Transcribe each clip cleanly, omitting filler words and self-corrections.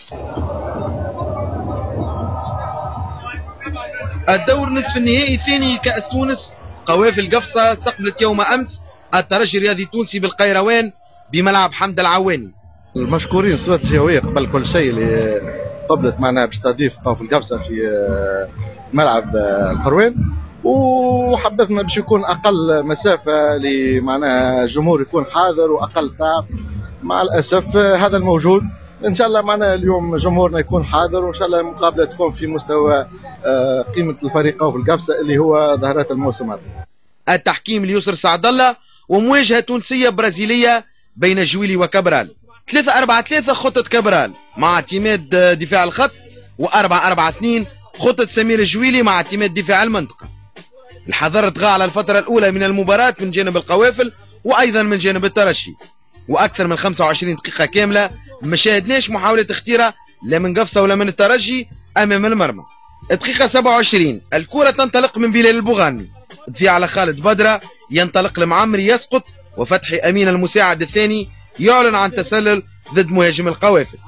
الدور نصف النهائي الثاني كأس تونس. قوافل قفصة استقبلت يوم أمس الترجي الرياضي التونسي بالقيروان بملعب حمد العواني. المشكورين السلطات الجهوية قبل كل شيء اللي قبلت معنا باش تستضيف قوافل قفصة في ملعب القروان، وحبذنا باش يكون أقل مسافة لمعناها الجمهور يكون حاضر وأقل تعب. مع الأسف هذا الموجود. ان شاء الله معنا اليوم جمهورنا يكون حاضر، وان شاء الله المقابله تكون في مستوى قيمه الفريق قوافل قفصة اللي هو ظهرات الموسم هذا. التحكيم ليسر سعد الله، ومواجهه تونسيه برازيليه بين جويلي وكابرال. 3-4-3 خطه كابرال مع اعتماد دفاع الخط، و4-4-2 خطه سمير الجويلي مع اعتماد دفاع المنطقه. الحذر طغى على الفتره الاولى من المباراه من جانب القوافل وايضا من جانب الترجي، واكثر من 25 دقيقه كامله ما شاهدناش محاولة اختراق لا من قفصة ولا من الترجي أمام المرمى. دقيقة 27 الكرة تنطلق من بلال البوغاني، تضيع على خالد بدرة، ينطلق المعمري يسقط، وفتحي أمين المساعد الثاني يعلن عن تسلل ضد مهاجم القوافل.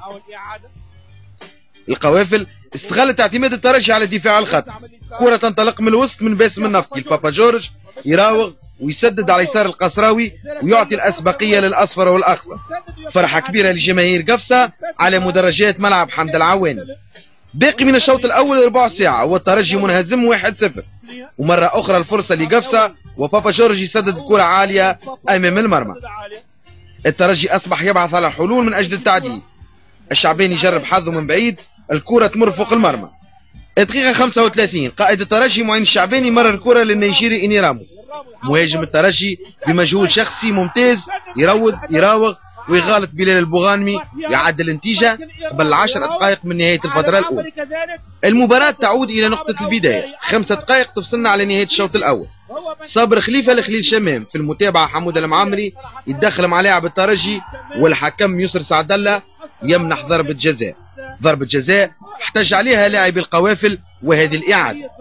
القوافل استغلت اعتماد الترجي على دفاع الخط، كرة تنطلق من الوسط من باسم النفطي البابا جورج، يراوغ ويسدد على يسار القصراوي ويعطي الأسبقية للأصفر والأخضر. فرحة كبيرة لجماهير قفصة على مدرجات ملعب حمد العواني. باقي من الشوط الأول ربع ساعة والترجي منهزم 1-0، ومرة أخرى الفرصة لقفصة وبابا جورج يسدد الكرة عالية أمام المرمى. الترجي أصبح يبحث على الحلول من أجل التعديل. الشعباني يجرب حظه من بعيد، الكرة تمر فوق المرمى. دقيقة 35 قائد الترجي معين الشعباني مرر الكرة للنيجيري إنيرامو. مهاجم الترجي بمجهود شخصي ممتاز يراوغ ويغالط بلال البوغانمي يعدل النتيجة قبل 10 دقائق من نهاية الفترة الأولى. المباراة تعود إلى نقطة البداية، 5 دقائق تفصلنا على نهاية الشوط الأول. صابر خليفة لخليل شمام في المتابعة، حمود المعمري يتدخل مع لاعب الترجي، والحكم يسر سعد الله يمنح ضربة جزاء. ضربة جزاء احتج عليها لاعب القوافل، وهذه الإعادة.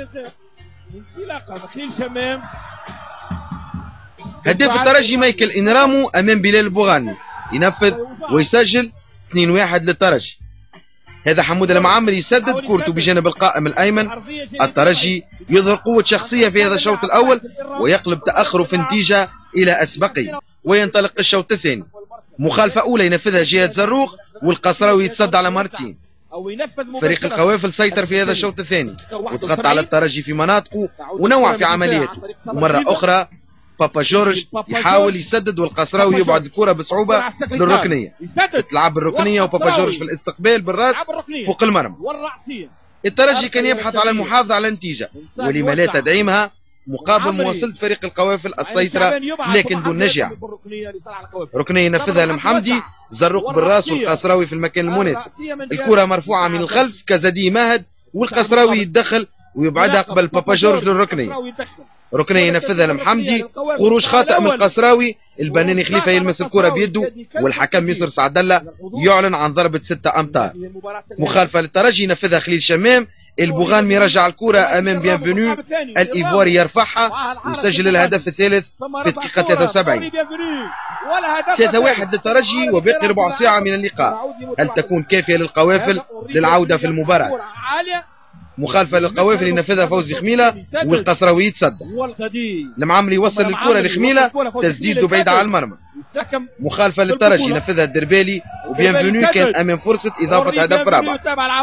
هداف الترجي مايكل إنرامو أمام بلال البوغاني ينفذ ويسجل 2-1 للترجي. هذا حمود المعمري يسدد كورته بجانب القائم الأيمن. الترجي يظهر قوة شخصية في هذا الشوط الأول ويقلب تأخره في النتيجة إلى أسبقية، وينطلق الشوط الثاني. مخالفة أولى ينفذها جهاد زروق، والقصراوي يتصدى على مرتين. فريق القوافل سيطر في هذا الشوط الثاني وضغط على الترجي في مناطقه ونوع في عملياته، ومرة أخرى بابا جورج يحاول يسدد والقصراوي يبعد الكرة بصعوبة للركنية. تلعب الركنية وبابا جورج في الاستقبال بالراس فوق المرمى. الترجي كان يبحث على المحافظة على النتيجة ولما لا تدعيمها مقابل مواصلة فريق القوافل السيطرة لكن دون نجاح. ركنية ينفذها المحمدي، زروق بالراس والقصراوي في المكان المناسب. الكرة مرفوعة من الخلف، كزدي ماهد والقصراوي يتدخل ويبعدها قبل بابا جورج للركنية. ركنية ينفذها المحمدي، خروج خاطئ من القصراوي، البناني خليفة يلمس الكرة بيده والحكم يسر سعد الله يعلن عن ضربة 6 أمتار. مخالفة للترجي ينفذها خليل شمام، البوغانمي يرجع الكرة أمام بيانفونو، الإيفواري يرفعها ويسجل الهدف الثالث في دقيقة 73. 3-1 للترجي وباقي ربع ساعة من اللقاء. هل تكون كافية للقوافل للعودة في المباراة؟ مخالفة للقوافل ينفذها فوزي خميلة والقصراوي يتصدى. المعمري يوصل الكرة لخميلة، تسديده بعيد على المرمى. مخالفة للترجي ينفذها الدربالي، وبيانفونو كان أمام فرصة إضافة هدف رابع.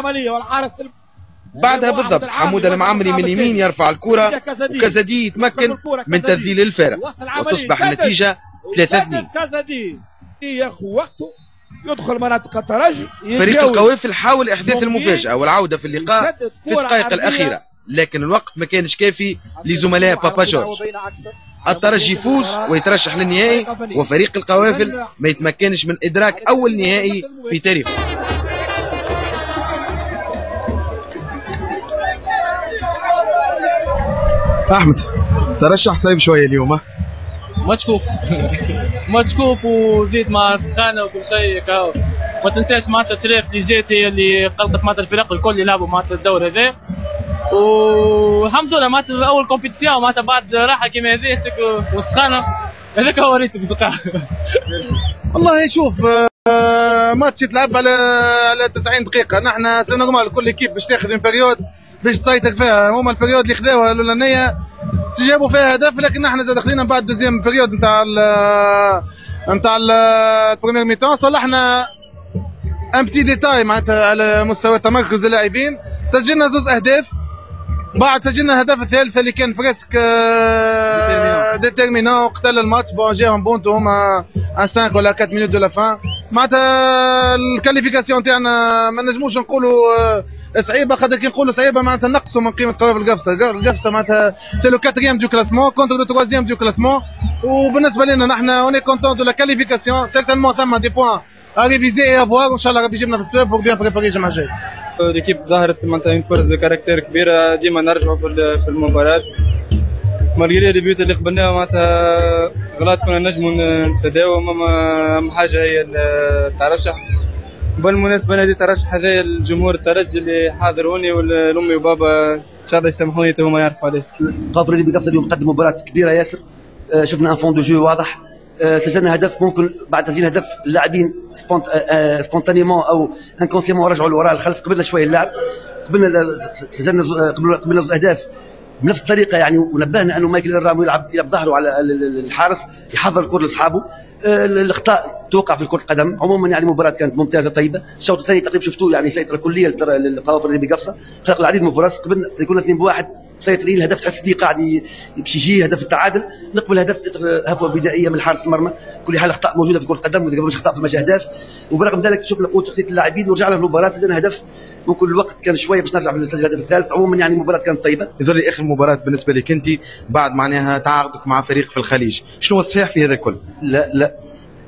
بعدها بالضبط حمود المعمري من اليمين يرفع الكرة وكازادي يتمكن من تسديد الفارق وتصبح النتيجة 3-2. يدخل مناطق الترجي. فريق القوافل حاول إحداث المفاجأة والعودة في اللقاء في الدقائق الأخيرة، لكن الوقت ما كانش كافي لزملاء بابا جورج. الترجي يفوز ويترشح للنهائي، وفريق القوافل ما يتمكنش من إدراك أول نهائي في تاريخه. أحمد ترشح صعيب شوية اليوم. ماتشكوك وزيد مع سخانه وكل شيء كهو. ما تنساش معناتها التاريخ اللي جات هي اللي خلقت معناتها الفرق الكل اللي لعبوا معناتها الدور هذا، والحمد لله معناتها اول كومبيتيسيون معناتها بعد راحه كيما هذه وسخانه هذاك هو ريتو بزقاع. والله شوف ماتش يتلعب على 90 دقيقة. نحن سي نورمال كل ايكيب باش تاخذ من بيريود باش تسيطر فيها. هما البيريود اللي خذاوها الاولانية جابوا فيها هدف، لكن نحن زاد خلينا بعد دوزيام بيريود نتاع البريمير ميتون صلحنا ان بتي ديتاي معناتها على مستوى تمركز اللاعبين. سجلنا زوز اهداف، بعد سجلنا الهدف الثالث اللي كان بريسك ديتيرمينون قتل الماتش. بون جاهم بونتو هما 5 ولا 4 مينوت دو لا فان. معناتها الكاليفيكاسيون تاعنا ما نجموش نقولوا صعيبه، خاطر كي نقولوا صعيبه معناتها نقصوا من قيمه قوافل القفصه. القفصه معناتها سي لو 4 دو كلاسمون كونتر لو 3 دو كلاسمون. وبالنسبه لنا نحن اوني كونتون دو لا كاليفيكاسيون. سيرتينمون ثم دي بوان ا ريفيزي اي افوار، وان شاء الله ربي يجيبنا في السواب بور بيان بريباري الجمعه الجايه. ليكيب ظهرت معناتها فرص دو كاركتير كبيره، ديما نرجعوا في المباراه مالغري لي بيوت اللي قبلناها معناتها غلط كنا نجموا نتفاداو. اهم حاجه هي الترشح. بالمناسبه نادي الترشح هذا الجمهور الترجي اللي حاضروني والامي وبابا ان شاء الله يسامحوني هما يعرفوا علاش. قافل بقفصه اليوم قدم مباراه كبيره ياسر. شفنا ان فون دو جو واضح. سجلنا هدف، ممكن بعد تسجيل هدف اللاعبين سبونتانيمون او انكونسيمون رجعوا لوراء الخلف. قبلنا شويه اللعب، سجلنا قبلنا اهداف بنفس الطريقه يعني. ونبهنا انه مايكل الرامو يلعب ظهره على الحارس، يحضر الكره لاصحابه. الاخطاء توقع في كره القدم عموما يعني. مباراه كانت ممتازه طيبه. الشوط الثاني تقريبا شفتوه يعني سيطره كليه للقوافل اللي بقفصه، خلق العديد من الفرص. قبلنا كنا 2-1 مسيطرين. الهدف تحس به قاعد يمشي يجي هدف التعادل. نقبل هدف هفوه بدائيه من حارس المرمى. كل حال اخطاء موجوده في كره القدم، مش اخطاء في المجال اهداف. وبرغم ذلك شفنا قوه شخصيه اللاعبين ورجعنا في المباراه. سجلنا هدف، ممكن الوقت كان شويه باش نرجع نسجل الهدف الثالث. عموما يعني المباراه كانت طيبه. يظل لي اخر مباراه بالنسبه لك انت بعد معناها تعاقدك مع فريق في الخليج، شنو الصحيح في هذا الكل؟ لا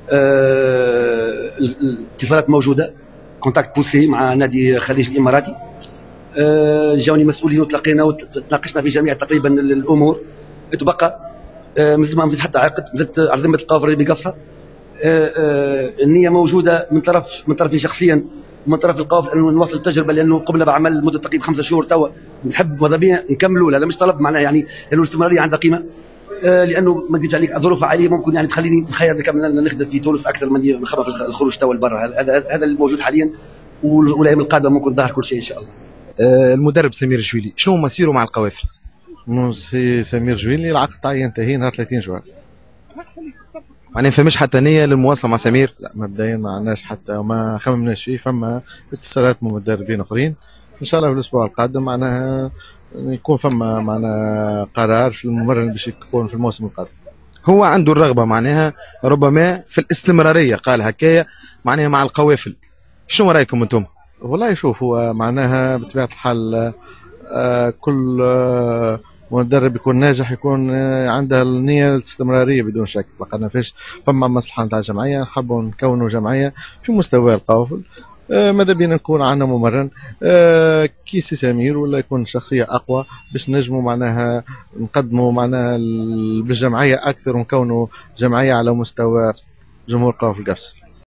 الاتصالات موجوده، كونتاكت بوسي مع نادي خليج الاماراتي. جاوني مسؤولين وتلاقينا وتناقشنا في جميع تقريبا الامور. تبقى مثل ما مزيد حتى عقد، مزيد على ذمه القافل اللي بقفصه. النيه موجوده من طرفي شخصيا ومن طرف القافل انه نواصل التجربه، لانه قمنا بعمل مده تقريبا 5 شهور توا. نحب ماذا بيا نكملوا. هذا مش طلب معناه يعني، لانه الاستمراريه عندها قيمه. لانه ما نكذبش عليك الظروف عاليه ممكن يعني تخليني نخير نكمل نخدم في تونس اكثر من نخدم في الخروج توا لبرا. هذا الموجود حاليا، والايام القادمه ممكن ظهر كل شيء ان شاء الله. المدرب سمير جويلي شنو مسيره مع القوافل؟ سمير جويلي العقد تاعي ينتهي نهار 30 جوان. معناها فماش حتى نيه للمواصله مع سمير؟ لا مبدئيا ما عندناش حتى ما خممناش فيه. فما اتصالات من مدربين اخرين ان شاء الله في الاسبوع القادم معناها يكون فما معنا قرار في الممرن باش يكون في الموسم القادم. هو عنده الرغبه معناها ربما في الاستمراريه، قال هكايا معناها مع القوافل. شنو رايكم انتم؟ والله شوف، هو معناها بطبيعه الحال كل مدرب يكون ناجح يكون عنده النيه الاستمراريه بدون شك. بقى فيش فما مصلحه نتاع جمعيه، نحبوا نكونوا جمعيه في مستوى القوافل. ماذا بينا نكون عندنا ممرن كيسي سمير ولا يكون شخصيه اقوى باش نجموا معناها نقدموا معناها بالجمعيه اكثر ونكونوا جمعيه على مستوى جمهور قوافل قفص.